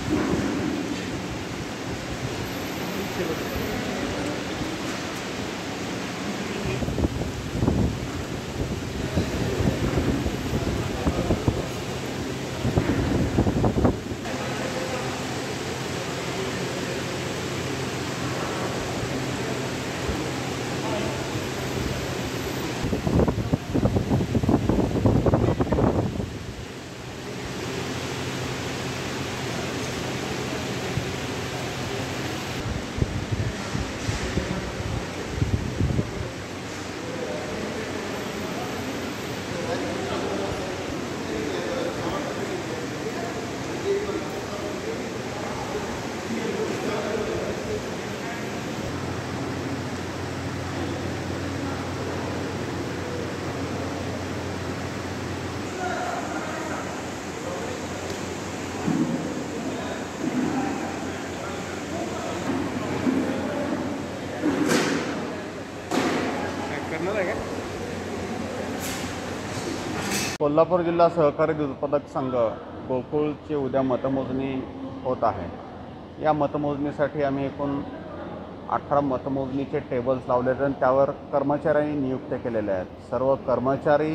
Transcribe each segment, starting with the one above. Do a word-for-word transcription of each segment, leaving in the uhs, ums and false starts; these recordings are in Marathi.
कोल्हापूर जिल्हा सहकारी दूध उत्पादक संघ गोकुळची उद्या मतमोजणी होत आहे। या मतमोजणीसाठी आम्ही एकूण अठरा मतमोजणीचे टेबल्स लावले आहेत आणि त्यावर कर्मचाऱ्यांनी नियुक्त केलेले आहेत। सर्व कर्मचारी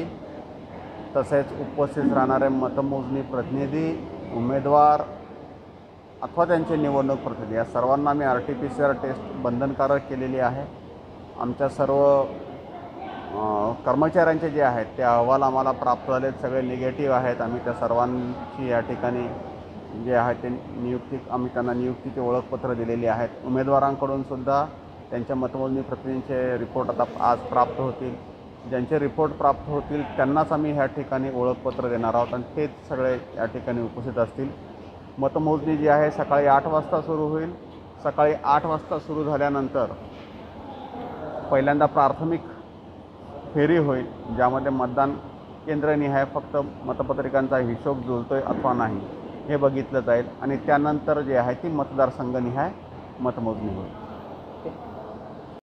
तसेच उपस्थित राहणारे मतमोजणी प्रतिनिधी, उमेदवार अथवा त्यांचे निवडणूक प्रतिनिधी या सर्वांना आम्ही R T P C R test बंधनकारक केलेली आहे। आमच्या सर्व कर्मचाऱ्यांचे जे आहेत ते अहवाल आम्हाला प्राप्त झालेत, सगळे निगेटिव्ह आहेत। आम्ही त्या सर्वांची या ठिकाणी जे आहे ते नियुक्ती आम्ही त्यांना नियुक्तीचे ओळखपत्र दिलेली आहेत। उमेदवारांकडून सुद्धा त्यांच्या मतमोजणी प्रतिनिधींचे रिपोर्ट आता आज प्राप्त होतील। ज्यांचे रिपोर्ट प्राप्त होतील त्यांनाच आम्ही ह्या ठिकाणी ओळखपत्र देणार आहोत आणि तेच सगळे या ठिकाणी उपस्थित असतील। मतमोजणी जी आहे सकाळी आठ वाजता सुरू होईल। सकाळी आठ वाजता सुरू झाल्यानंतर पहिल्यांदा प्राथमिक फेरी होईल, ज्यामध्ये मतदान केंद्रनिहाय फक्त मतपत्रिकांचा हिशोब जुळतोय अथवा नाही हे बघितलं जाईल आणि त्यानंतर जे आहे ती मतदारसंघनिहाय मतमोजणी होईल।